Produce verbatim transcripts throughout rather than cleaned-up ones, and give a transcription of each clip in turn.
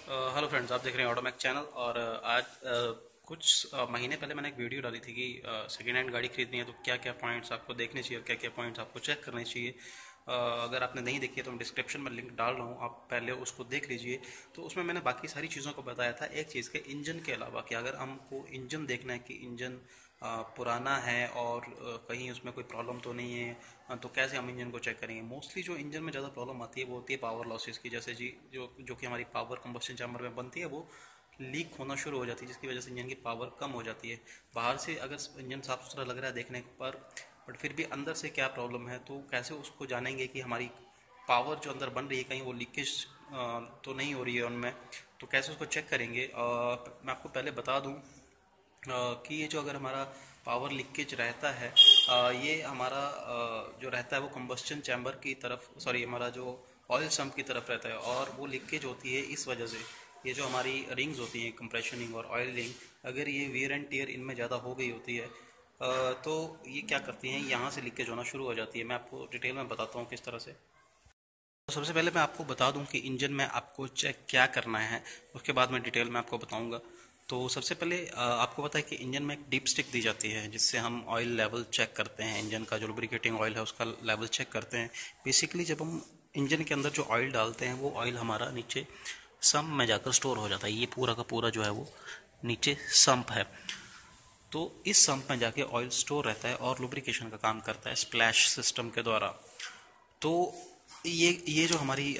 Hello friends, आप देख रहे हैं ऑटोमैक चैनल। और अ, आज अ, कुछ अ, महीने पहले मैंने एक वीडियो डाली थी कि सेकेंड हैंड गाड़ी खरीदनी है तो क्या क्या पॉइंट्स आपको देखने चाहिए और क्या क्या पॉइंट्स आपको चेक करने चाहिए। अ, अगर आपने नहीं देखी है तो मैं डिस्क्रिप्शन में लिंक डाल रहा हूँ, आप पहले उसको देख लीजिए। तो उसमें मैंने बाकी सारी चीज़ों को बताया था, एक चीज़ के इंजन के अलावा कि अगर हमको इंजन देखना है कि इंजन अ, पुराना है और अ, कहीं उसमें कोई प्रॉब्लम तो नहीं है, अ, तो कैसे हम इंजन को चेक करेंगे। मोस्टली जो इंजन में ज़्यादा प्रॉब्लम आती है वो होती है पावर लॉसेस की, जैसे जी जो जो कि हमारी पावर कंबस्शन चैम्बर में बनती है वो लीक होना शुरू हो जाती है, जिसकी वजह से इंजन की पावर कम हो जाती है। बाहर से अगर इंजन साफ सुथरा लग रहा है देखने पर, बट फिर भी अंदर से क्या प्रॉब्लम है, तो कैसे उसको जानेंगे कि हमारी पावर जो अंदर बन रही है कहीं वो लीकेज तो नहीं हो रही है उनमें। तो कैसे उसको चेक करेंगे, अ, मैं आपको पहले बता दूं कि ये जो अगर हमारा पावर लीकेज रहता है, अ, ये हमारा अ, जो रहता है वो कंबस्टन चैम्बर की तरफ, सॉरी हमारा जो ऑयल सम्प की तरफ रहता है, और वो लीकेज होती है इस वजह से। ये जो हमारी रिंग्स होती हैं, कंप्रेशन रिंग और ऑयल रिंग, अगर ये वियर एंड टियर इनमें ज़्यादा हो गई होती है, अ, तो ये क्या करती हैं, यहाँ से लीकेज होना शुरू हो जाती है। मैं आपको डिटेल में बताता हूँ किस तरह से। तो सबसे पहले मैं आपको बता दूं कि इंजन में आपको चेक क्या करना है, उसके बाद मैं डिटेल में आपको बताऊंगा। तो सबसे पहले अ, आपको पता है कि इंजन में एक डीप स्टिक दी जाती है, जिससे हम ऑयल लेवल चेक करते हैं, इंजन का जो लुब्रिकेटिंग ऑयल है उसका लेवल चेक करते हैं। बेसिकली जब हम इंजन के अंदर जो ऑयल डालते हैं वो ऑयल हमारा नीचे सम्प में जाकर स्टोर हो जाता है। ये पूरा का पूरा जो है वो नीचे सम्प है। तो इस सम्प में जाके ऑयल स्टोर रहता है और लुब्रिकेशन का काम करता है स्प्लैश सिस्टम के द्वारा। तो ये ये जो हमारी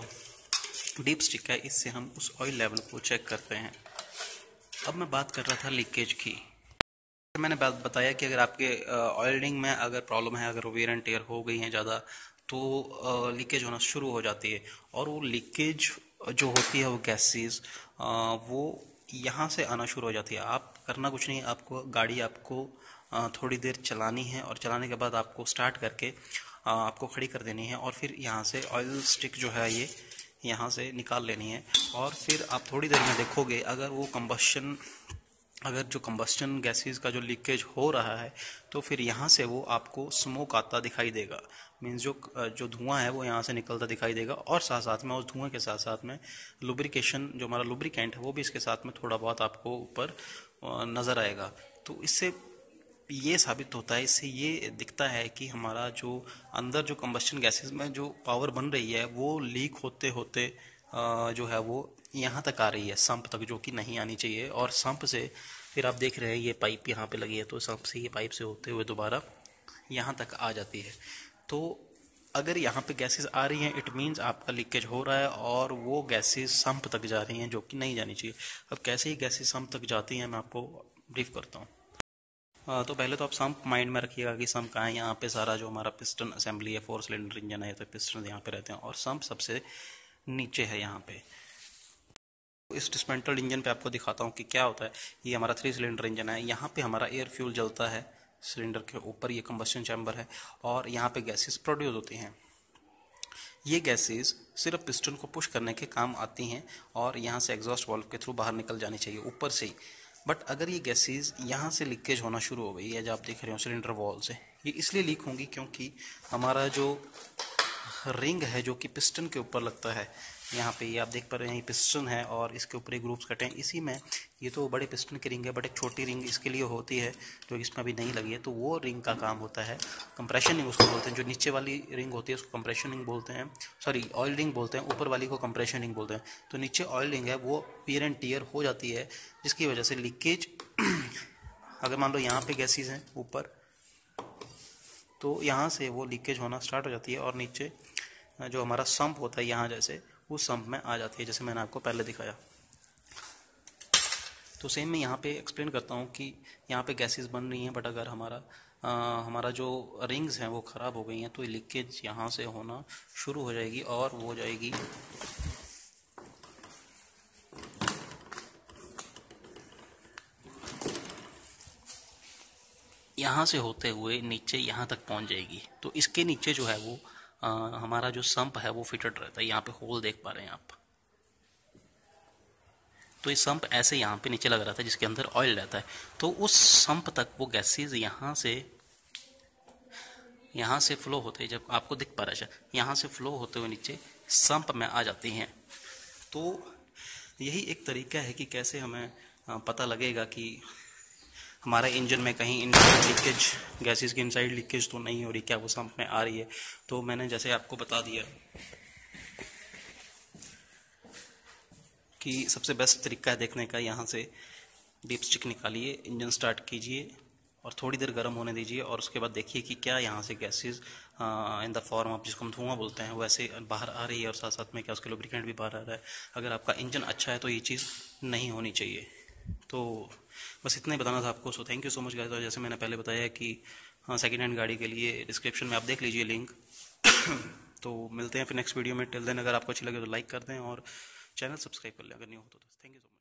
डीप स्टिक है, इससे हम उस ऑयल लेवल को चेक करते हैं। अब मैं बात कर रहा था लीकेज की। मैंने बात बताया कि अगर आपके ऑयल रिंग में अगर प्रॉब्लम है, अगर वेयर एंड टेयर हो गई है ज़्यादा, तो लीकेज होना शुरू हो जाती है। और वो लीकेज जो होती है वो गैसेस वो यहाँ से आना शुरू हो जाती है। आप करना कुछ नहीं, आपको गाड़ी आपको अ, थोड़ी देर चलानी है, और चलाने के बाद आपको स्टार्ट करके अ, आपको खड़ी कर देनी है, और फिर यहाँ से ऑयल स्टिक जो है ये यहाँ से निकाल लेनी है। और फिर आप थोड़ी देर में देखोगे, अगर वो कंबस्शन अगर जो कंबस्टन गैसेस का जो लीकेज हो रहा है, तो फिर यहाँ से वो आपको स्मोक आता दिखाई देगा। मीन्स जो जो धुआं है वो यहाँ से निकलता दिखाई देगा, और साथ साथ में उस धुआं के साथ साथ में लुब्रिकेशन, जो हमारा लुब्रिकेंट है, वो भी इसके साथ में थोड़ा बहुत आपको ऊपर नज़र आएगा। तो इससे ये साबित होता है, इससे ये दिखता है कि हमारा जो अंदर जो कंबस्टन गैसेस में जो पावर बन रही है वो लीक होते होते अ, जो है वो यहाँ तक आ रही है, संप तक, जो कि नहीं आनी चाहिए। और संप से फिर आप देख रहे हैं ये पाइप यहाँ पे लगी है, तो संप से ये पाइप से होते हुए दोबारा यहाँ तक आ जाती है। तो अगर यहाँ पे गैसेस आ रही हैं, इट मीन्स आपका लीकेज हो रहा है, और वो गैसेस संप तक जा रही हैं, जो कि नहीं जानी चाहिए। अब कैसे ही गैसेस संप तक जाती हैं मैं आपको ब्रीफ करता हूँ। हाँ, तो पहले तो आप सम्प माइंड में रखिएगा कि सम्प कहाँ है। यहाँ पे सारा जो हमारा पिस्टन असेंबली है, फोर सिलेंडर इंजन है, तो पिस्टन यहाँ पे रहते हैं, और सम्प सबसे नीचे है यहाँ पे। इस डिस्मेंटल्ड इंजन पे आपको दिखाता हूँ कि क्या होता है। ये हमारा थ्री सिलेंडर इंजन है, यहाँ पे हमारा एयर फ्यूल जलता है, सिलेंडर के ऊपर ये कंबस्टन चैम्बर है, और यहाँ पे गैसेस प्रोड्यूस होती हैं। ये गैसेस सिर्फ पिस्टन को पुश करने के काम आती हैं, और यहाँ से एग्जॉस्ट वाल्व के थ्रू बाहर निकल जानी चाहिए ऊपर से ही। बट अगर ये गैसेस यहाँ से लीकेज होना शुरू हो गई है, जो आप देख रहे हो सिलेंडर वॉल से, ये इसलिए लीक होंगी क्योंकि हमारा जो रिंग है जो कि पिस्टन के ऊपर लगता है, यहाँ पे ये आप देख पा रहे हैं, ये पिस्टन है और इसके ऊपर ये ग्रुप्स कटे हैं इसी में। ये तो बड़े पिस्टन की रिंग है, बट एक छोटी रिंग इसके लिए होती है जो इसमें अभी नहीं लगी है, तो वो रिंग का काम होता है कंप्रेशन रिंग उसको बोलते हैं। जो नीचे वाली रिंग होती है उसको कंप्रेशन रिंग बोलते हैं, सॉरी ऑयल रिंग बोलते हैं, ऊपर वाली को कंप्रेशन रिंग बोलते हैं। तो नीचे ऑयल रिंग है वो वियर एंड टियर हो जाती है, जिसकी वजह से लीकेज अगर मान लो यहाँ पे गैसेज हैं ऊपर, तो यहाँ से वो लीकेज होना स्टार्ट हो जाती है, और नीचे जो हमारा सम्प होता है यहाँ जैसे, उस सम्प में आ जाती है, जैसे मैंने आपको पहले दिखाया। तो सेम मैं यहाँ पे एक्सप्लेन करता हूँ कि यहाँ पे गैसेस बन रही हैं, बट अगर हमारा आ, हमारा जो रिंग्स हैं वो ख़राब हो गई हैं, तो लीकेज यहाँ से होना शुरू हो जाएगी, और वो हो जाएगी यहाँ से होते हुए नीचे यहाँ तक पहुँच जाएगी। तो इसके नीचे जो है वो आ, हमारा जो सम्प है वो फिटेड रहता है। यहाँ पे होल देख पा रहे हैं आप। तो ये संप ऐसे यहाँ पे नीचे लग रहा था जिसके अंदर ऑयल रहता है, तो उस संप तक वो गैसेज यहाँ से यहाँ से फ्लो होते हैं, जब आपको दिख पा रहा है यहाँ से फ्लो होते हुए नीचे संप में आ जाती हैं। तो यही एक तरीका है कि कैसे हमें अ, पता लगेगा कि हमारे इंजन में कहीं इनसाइड लीकेज, गैसेस की इनसाइड लीकेज तो नहीं हो रही, क्या वो सम्प में आ रही है। तो मैंने जैसे आपको बता दिया कि सबसे बेस्ट तरीका है देखने का, यहाँ से डीप स्टिक निकालिए, इंजन स्टार्ट कीजिए और थोड़ी देर गर्म होने दीजिए, और उसके बाद देखिए कि क्या यहाँ से gases in the form of, जिसको हम धुआं बोलते हैं, वैसे बाहर आ रही है, और साथ साथ में क्या उसके लुब्रिकेंट भी बाहर आ रहा है। अगर आपका इंजन अच्छा है तो ये चीज़ नहीं होनी चाहिए। तो बस इतना ही बताना था आपको। So thank you so much guys. और जैसे मैंने पहले बताया कि हाँ, सेकेंड हैंड गाड़ी के लिए डिस्क्रिप्शन में आप देख लीजिए लिंक। तो मिलते हैं फिर नेक्स्ट वीडियो में। टिल देन अगर आपको अच्छी लगे तो लाइक कर दें और चैनल सब्सक्राइब कर लें अगर नहीं हो तो। Thank you so much.